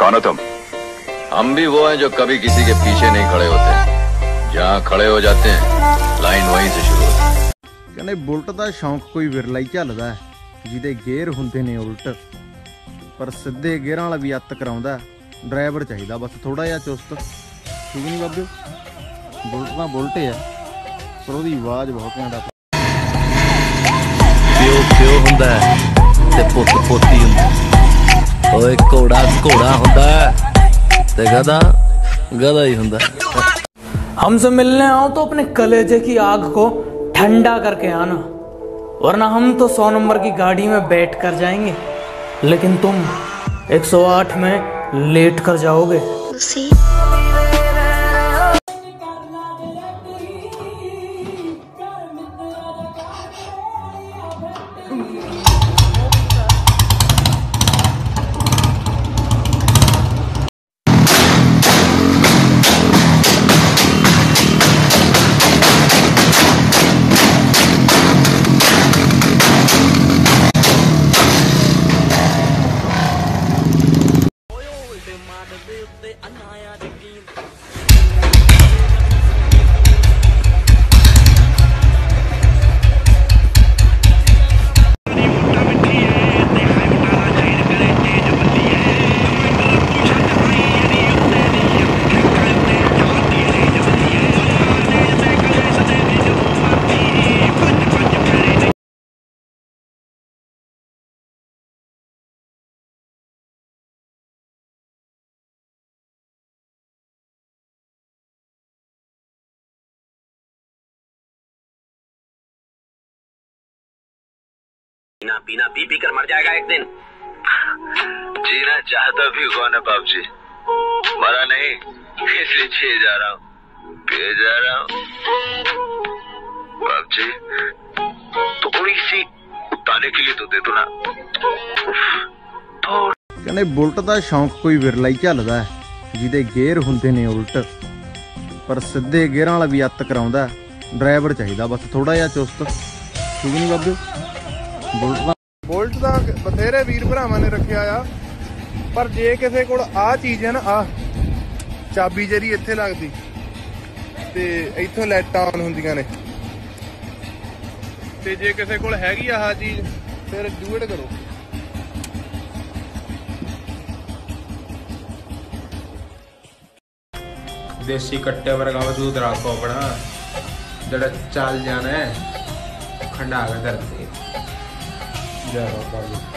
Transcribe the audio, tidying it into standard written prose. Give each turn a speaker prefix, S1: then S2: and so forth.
S1: कौन हो तुम? हम भी वो हैं जो कभी किसी के पीछे नहीं खड़े होते, जहाँ खड़े हो जाते हैं लाइन वहीं से शुरू होती है।
S2: कहने बुलट का शौक कोई विरला ही झलदा है, जिहदे गेयर हुंदे ने उल्ट, पर सीधे गेयरां वाला भी अत कराउंदा। ड्राइवर चाहिदा बस थोड़ा जिहा चुस्त, ठीक नहीं बाबे? बुलट तां बुलट है, पर ਉਹਦੀ आवाज़ बहुत घैंट आ।
S3: प्यो प्यो हुंदा ते पुत्त पोती हुंदा। ओए घोड़ा घोड़ा हुंदा ते गधा गधा ही हुंदा।
S4: हमसे मिलने आओ तो अपने कलेजे की आग को ठंडा करके आना, वरना हम तो 100 नंबर की गाड़ी में बैठ कर जाएंगे, लेकिन तुम 108 में लेट कर जाओगे।
S5: पीना पीना पी पी कर मर जाएगा एक दिन।
S1: जीना चाहता भी कौन है बाप जी? मरा नहीं, इसलिए जिए जा रहा हूँ, पिए जा रहा हूँ। बाप जी थोड़ी सी उतारने के लिए तो दे दो ना।
S2: कहने बुलट का शौक कोई विरला ही झलदा है, जिहदे गेयर हुंदे ने उल्ट, पर सीधे गेयरां वाला भी अत कराउंदा। ड्राइवर चाहिदा बस थोड़ा जिहा चुस्त, ठीक नहीं बाबे? बुलट का बथेरे वीर भरावां ने रखिया आ, पर जे किसी कोल आ चीज़ है ना, आ चाबी जरी इत्थे लगदी ते इत्थों लाइटां ऑन हुंदियां ने, ते जे किसी कोल हैगी आ चीज़ फिर डू इट करो।
S6: देसी कट्टे वर्गा वजूद रखो अपना, जड़ा चल जाना है खंडा के धरती। जय बाबा।